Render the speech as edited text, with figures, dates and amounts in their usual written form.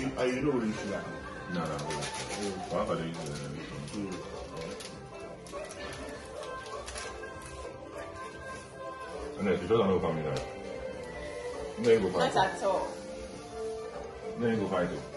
you don't really sugar? No. Why are they using that? 네, 주저당으로 갑니다. 네, 이거 봐요. Not at all. 네, 이거 봐요.